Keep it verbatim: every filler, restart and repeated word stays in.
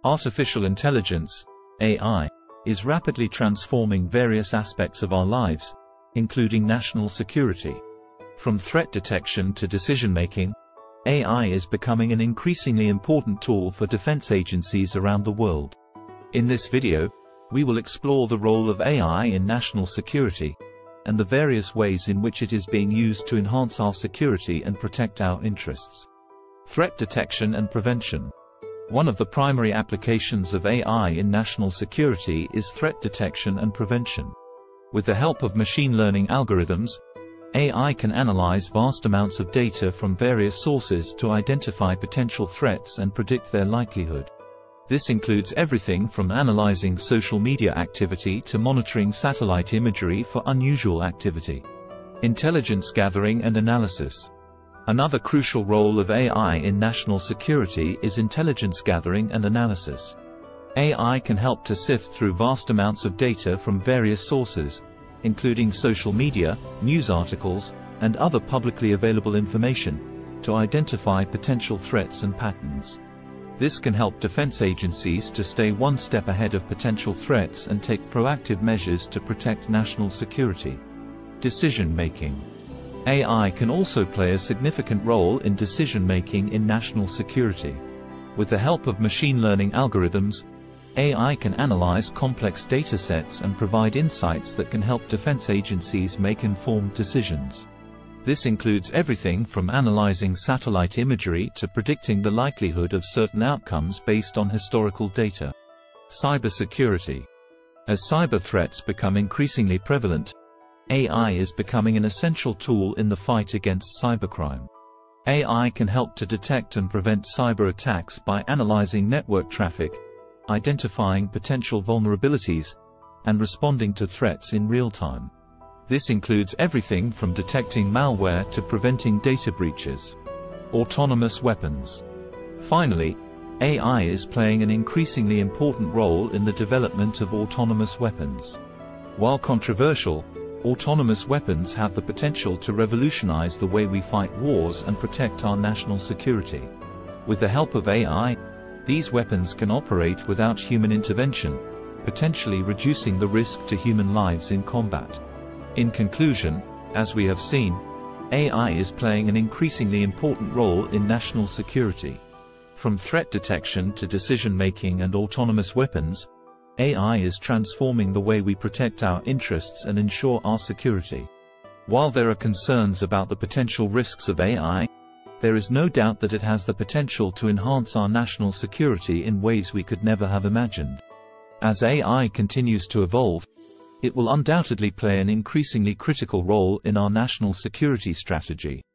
Artificial intelligence, A I, is rapidly transforming various aspects of our lives, including national security. From threat detection to decision-making, A I is becoming an increasingly important tool for defense agencies around the world. In this video, we will explore the role of A I in national security, and the various ways in which it is being used to enhance our security and protect our interests. Threat detection and prevention. One of the primary applications of A I in national security is threat detection and prevention. With the help of machine learning algorithms, A I can analyze vast amounts of data from various sources to identify potential threats and predict their likelihood. This includes everything from analyzing social media activity to monitoring satellite imagery for unusual activity. Intelligence gathering and analysis. Another crucial role of A I in national security is intelligence gathering and analysis. A I can help to sift through vast amounts of data from various sources, including social media, news articles, and other publicly available information, to identify potential threats and patterns. This can help defense agencies to stay one step ahead of potential threats and take proactive measures to protect national security. Decision-making. A I can also play a significant role in decision-making in national security. With the help of machine learning algorithms, A I can analyze complex datasets and provide insights that can help defense agencies make informed decisions. This includes everything from analyzing satellite imagery to predicting the likelihood of certain outcomes based on historical data. Cybersecurity. As cyber threats become increasingly prevalent, A I is becoming an essential tool in the fight against cybercrime. A I can help to detect and prevent cyber attacks by analyzing network traffic, identifying potential vulnerabilities, and responding to threats in real time. This includes everything from detecting malware to preventing data breaches. Autonomous weapons. Finally, A I is playing an increasingly important role in the development of autonomous weapons. While controversial, autonomous weapons have the potential to revolutionize the way we fight wars and protect our national security. With the help of A I, these weapons can operate without human intervention, potentially reducing the risk to human lives in combat. In conclusion, as we have seen, A I is playing an increasingly important role in national security. From threat detection to decision-making and autonomous weapons, A I is transforming the way we protect our interests and ensure our security. While there are concerns about the potential risks of A I, there is no doubt that it has the potential to enhance our national security in ways we could never have imagined. As A I continues to evolve, it will undoubtedly play an increasingly critical role in our national security strategy.